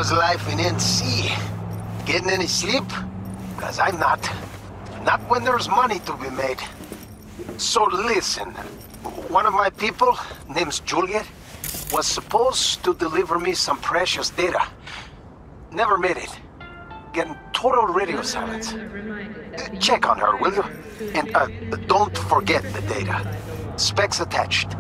How's life in NC? Getting any sleep? Because I'm not. Not when there's money to be made. So listen, one of my people, name's Juliet, was supposed to deliver me some precious data. Never made it. Getting total radio silence. Check on her, will you? And don't forget the data. Specs attached.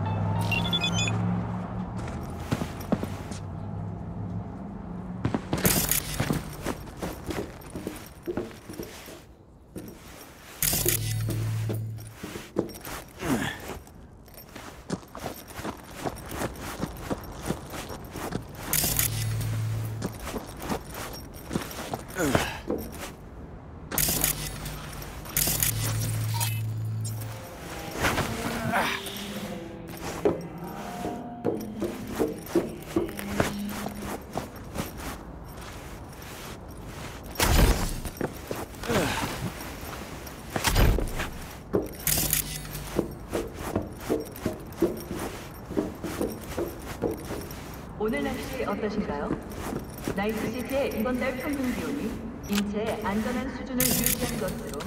오늘 날씨 어떠신가요? 나이트시티의 이번 달 평균 기온이 인체의 안전한 수준을 유지한 것으로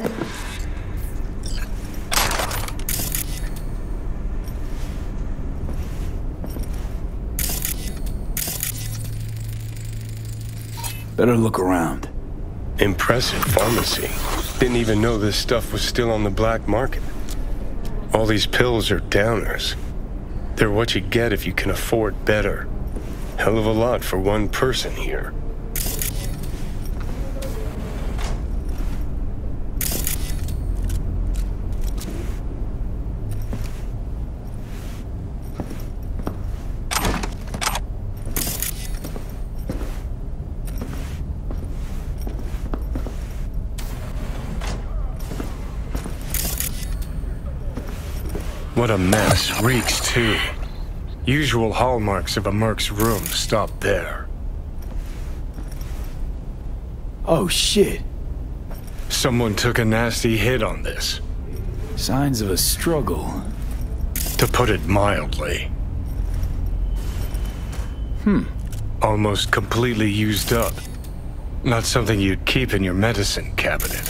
Better look around. Impressive pharmacy. Didn't even know this stuff was still on the black market. All these pills are downers. They're what you get if you can afford better. Hell of a lot for one person here. What a mess. Reeks, too. Usual hallmarks of a Merc's room stop there. Oh, shit. Someone took a nasty hit on this. Signs of a struggle. To put it mildly. Almost completely used up. Not something you'd keep in your medicine cabinet.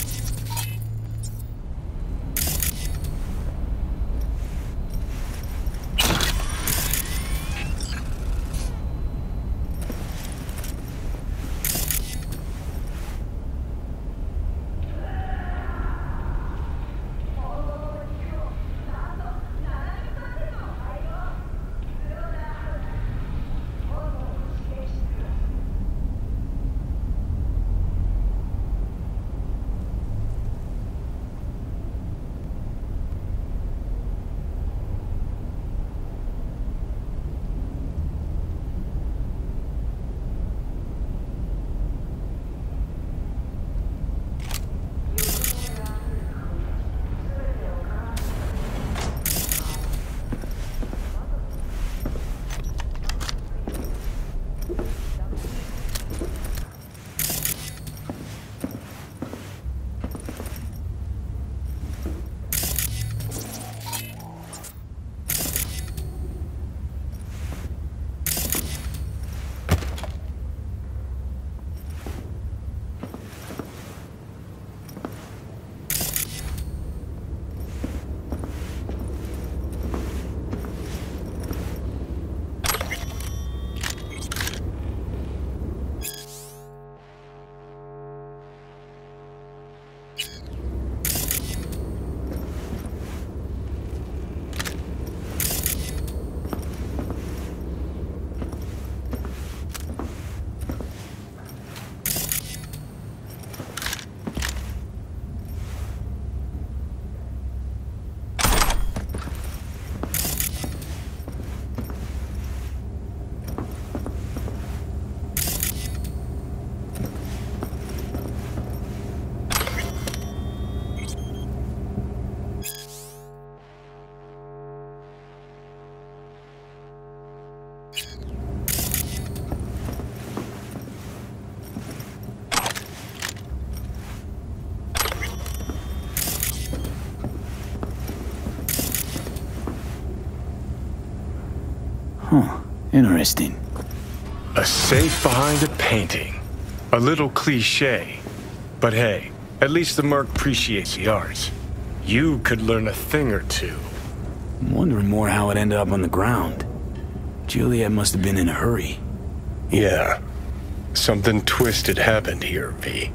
Huh. Interesting. A safe behind a painting. A little cliche. But hey, at least the Merc appreciates the arts. You could learn a thing or two. I'm wondering more how it ended up on the ground. Juliet must have been in a hurry. Yeah. Something twisted happened here, V.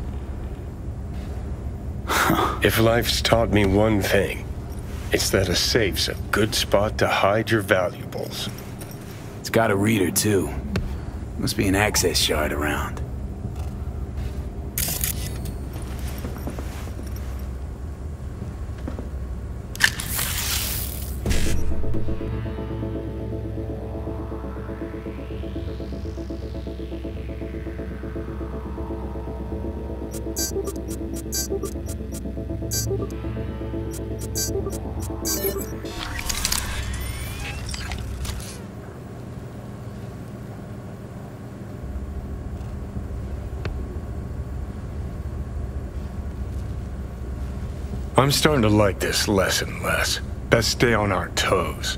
If life's taught me one thing, it's that a safe's a good spot to hide your valuables. It's got a reader, too. Must be an access shard around. I'm starting to like this less and less. Best stay on our toes.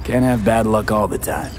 Can't have bad luck all the time.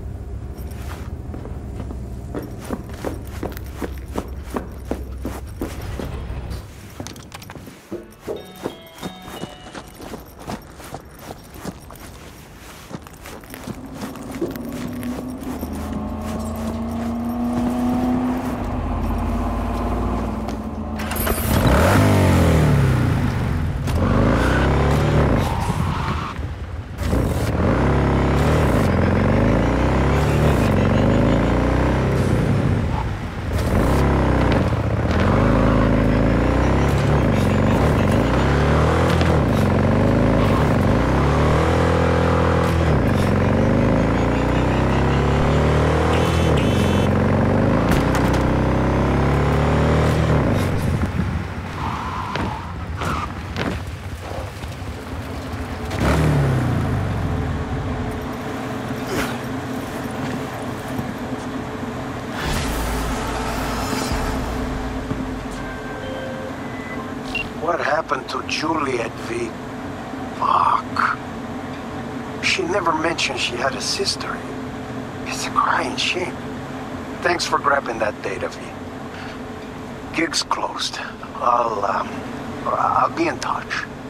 What happened to Juliet V? Fuck. She never mentioned she had a sister. It's a crying shame. Thanks for grabbing that data, V. Gig's closed. I'll be in touch.